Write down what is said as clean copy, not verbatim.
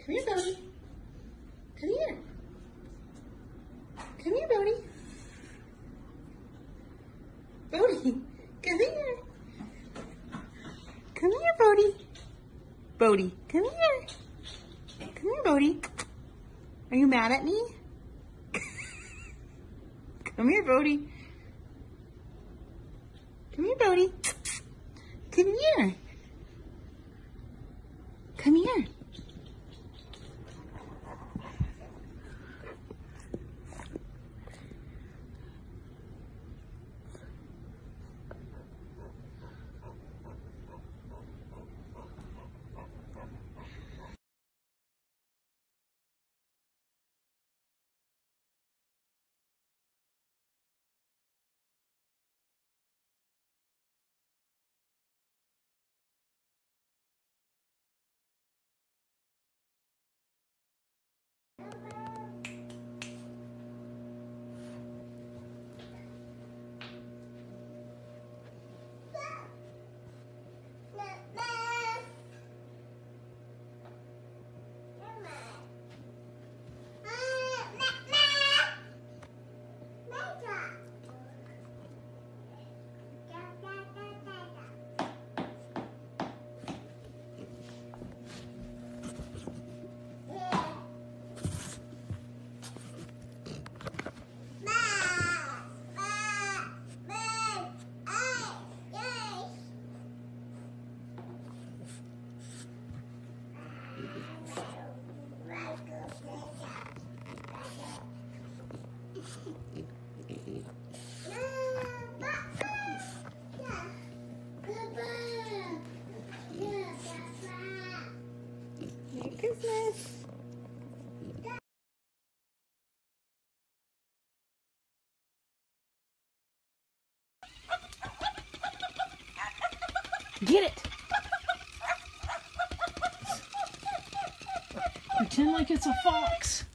Come here, Bodie. Come here. Come here, Bodie. Bodie, come here. Come here, Bodie. Bodie, come here. Come here, Bodie. Are you mad at me? Come here, Bodie. Come here, Bodie. Come here. Come here. Merry Christmas. Get it. Pretend like it's a fox.